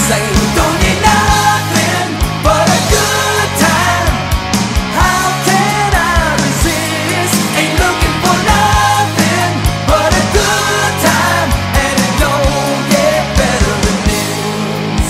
say, don't need nothing but a good time. How can I resist? Ain't looking for nothing but a good time, and it don't get better than this.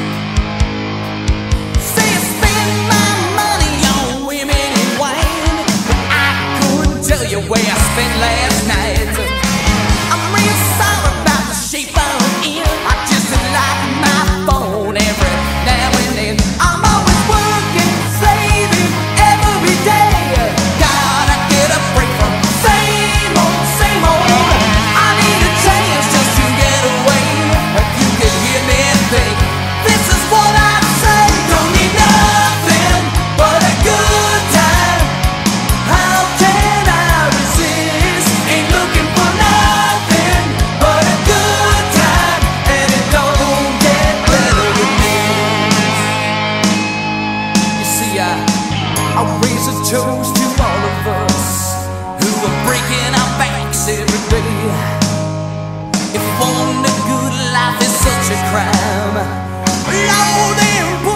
Say I spend my money on women and wine, but I couldn't tell you where I spent last night. I'm real sorry about the shape I'm in. I just like my phone every now and then. I'm always working, saving every day. Gotta get a break from same old, same old. I need a chance just to get away. If you could hear me think, this is what I'd say. Don't need nothing but a good time. How can I resist? Ain't looking for nothing but a good time, and it don't get better than this. You see, I raise a toast to all of us who are breaking our backs every day. If wanting a good life is such a crime, Lord, then